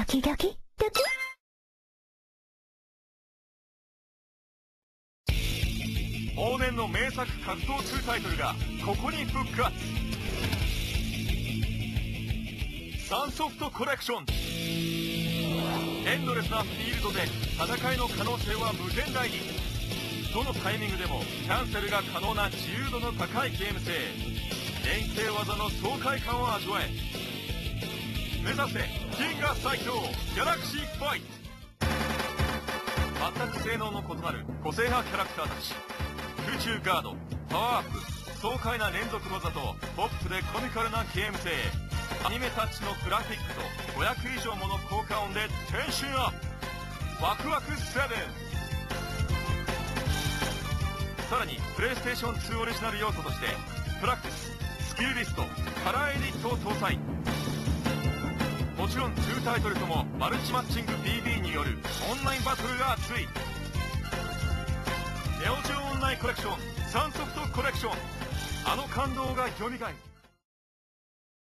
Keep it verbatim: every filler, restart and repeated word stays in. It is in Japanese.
キドキドキ。 往年の名作格闘にタイトルがここに復活。サンソフトコレクション。エンドレスなフィールドで戦いの可能性は無限大に。どのタイミングでもキャンセルが可能な自由度の高いゲーム性。連携技の爽快感を味わえ。目指せ銀河最強ギャラクシーファイト。全く性能の異なる個性派キャラクターたち。空中ガード、パワーアップ、爽快な連続技とポップでコミカルなゲーム性。アニメタッチのグラフィックとごひゃく以上もの効果音でテンションアップ。ワクワクセブン。さらにプレイステーションツーオリジナル要素としてプラクティス、スキルリスト、カラーエディットを搭載。もちろんにタイトルともマルチマッチング ビービー によるオンラインバトルが熱い。ネオジオオンラインコレクション、サンソフトコレクション。あの感動が蘇る。